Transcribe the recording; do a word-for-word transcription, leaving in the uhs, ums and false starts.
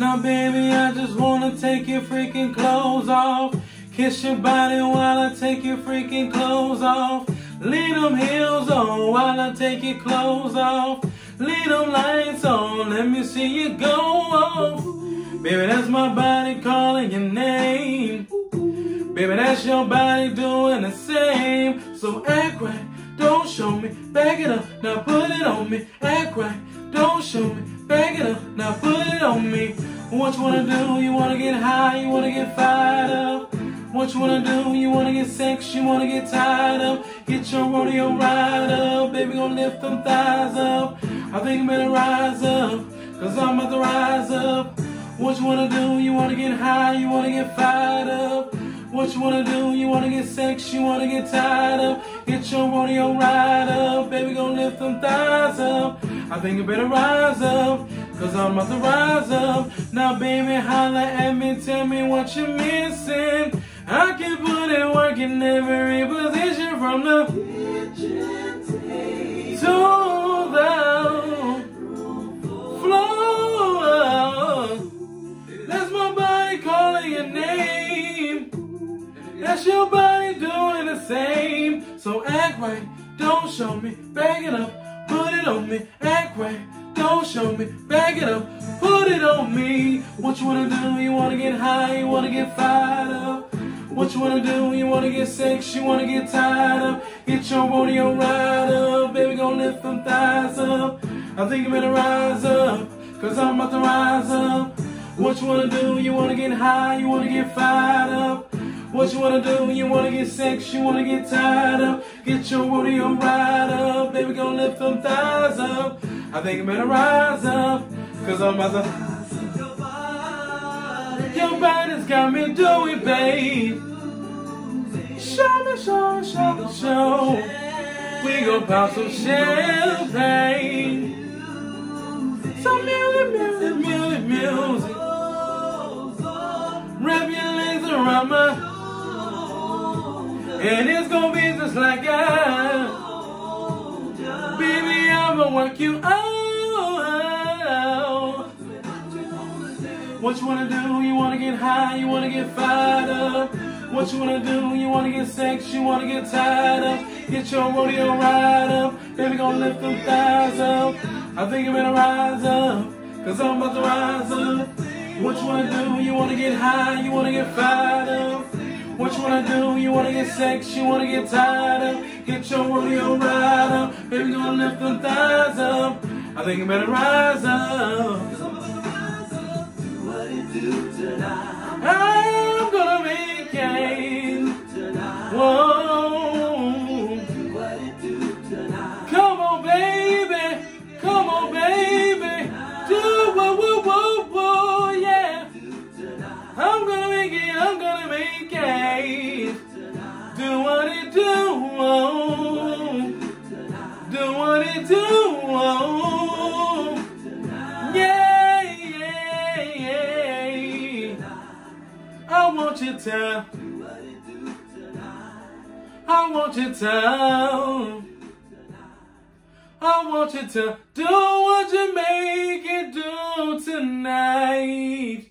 Now baby, I just wanna take your freaking clothes off. Kiss your body while I take your freaking clothes off. Leave them heels on while I take your clothes off. Leave them lights on, let me see you go off. Baby, that's my body calling your name. Baby, that's your body doing the same. So act right, don't show me, back it up, now put it on me. Act right, don't show me, back it up, now put it on me. What you wanna do? You wanna get high, you wanna get fired up. What you wanna do? You wanna get sex, you wanna get tied up. Get your rodeo ride up, baby, gon' lift them thighs up. I think you better rise up, cause I'm about to rise up. What you wanna do? You wanna get high, you wanna get fired up. What you wanna do? You wanna get sex, you wanna get tied up. Get your rodeo ride up, baby, gon' lift them thighs up. I think you better rise up, cause I'm about to rise up. Now baby, holla at me, tell me what you're missing. I can put in work in every position, from the kitchen to the floor. That's my body calling your name. That's your body doing the same. So act right, don't show me, back it up, put it on me. Act right, don't show me, back it up, put it on me. What you wanna do? You wanna get high, you wanna get fired up. What you wanna do? You wanna get sex, you wanna get tied up. Get your rodeo ride up, baby, gon' lift them thighs up. I think you better rise up, cause I'm about to rise up. What you wanna do? You wanna get high, you wanna get fired up. What you wanna do? You wanna get sex, you wanna get tied up. Get your rodeo ride up, baby, gon' lift them thighs up. I think you better rise up, cause I'm about to. Your body's got me doing, babe. Show me, show me, show me, show. We gon' pop some champagne. Some music, music, music, music. Wrap your legs around my, and it's gonna be just like I. Baby, I'ma work you out. What you wanna do? You wanna get high, you wanna get fired up. What you wanna do? You wanna get sex, you wanna get tied up. Get your rodeo ride up, baby, gon' lift them thighs up. I think you better rise up, cause I'm about to rise up. What you wanna do? You wanna get high, you wanna get fired up. What you wanna do? You wanna get sex, you wanna get tied up. Get your rodeo ride up, baby, gon' lift them thighs up. I think you better rise up. I'm gonna make it. Whoa. Come on, baby. Come on, baby. Do whoa, whoa, whoa, whoa, yeah. I'm gonna make it. I'm gonna make it. Do what it do. Whoa. Do what it do. Whoa. Yeah. I want you to, I want you to, I want you to do what you make it do tonight.